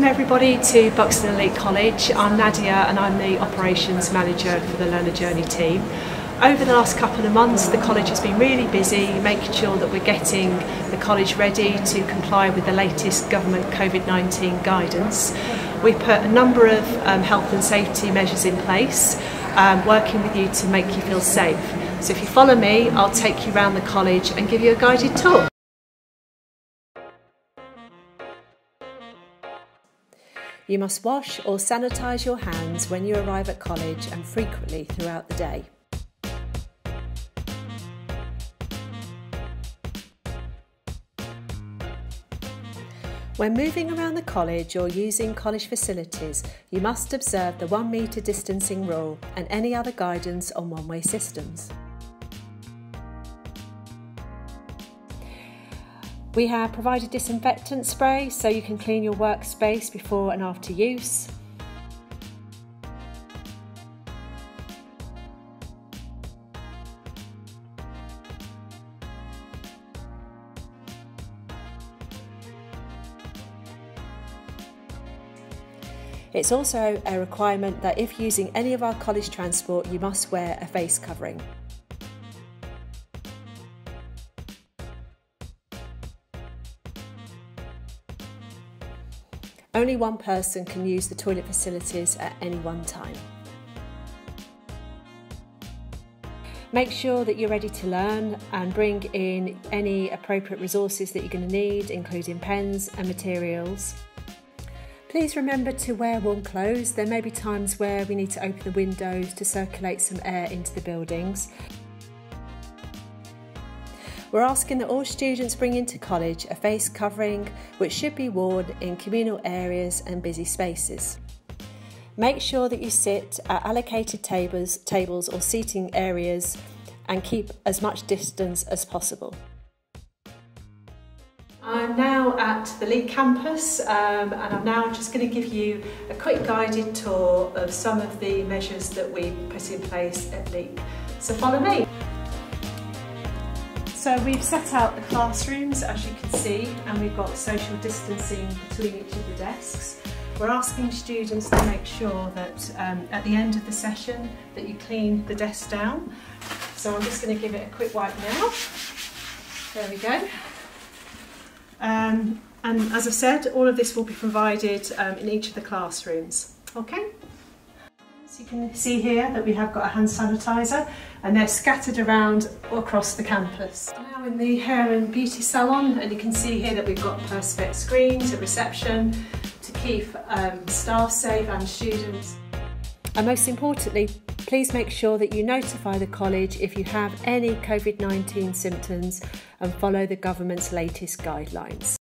Welcome everybody to Buxton and Leek College. I'm Nadia and I'm the Operations Manager for the Learner Journey team. Over the last couple of months the college has been really busy making sure that we're getting the college ready to comply with the latest government Covid-19 guidance. We put a number of health and safety measures in place, working with you to make you feel safe. So if you follow me, I'll take you around the college and give you a guided tour. You must wash or sanitise your hands when you arrive at college and frequently throughout the day. When moving around the college or using college facilities, you must observe the 1 metre distancing rule and any other guidance on one-way systems. We have provided disinfectant spray so you can clean your workspace before and after use. It's also a requirement that if using any of our college transport, you must wear a face covering. Only one person can use the toilet facilities at any one time. Make sure that you're ready to learn and bring in any appropriate resources that you're going to need, including pens and materials. Please remember to wear warm clothes. There may be times where we need to open the windows to circulate some air into the buildings. We're asking that all students bring into college a face covering which should be worn in communal areas and busy spaces. Make sure that you sit at allocated tables or seating areas and keep as much distance as possible. I'm now at the Leek campus and I'm now just going to give you a quick guided tour of some of the measures that we put in place at Leek. So follow me. So we've set out the classrooms, as you can see, and we've got social distancing between each of the desks. We're asking students to make sure that at the end of the session that you clean the desk down. So I'm just going to give it a quick wipe now. There we go. And as I've said, all of this will be provided in each of the classrooms. Okay? So you can see here that we have got a hand sanitiser and they're scattered around across the campus. Now in the hair and beauty salon, and you can see here that we've got perspex screens at reception to keep staff safe and students. And most importantly, please make sure that you notify the college if you have any COVID-19 symptoms and follow the government's latest guidelines.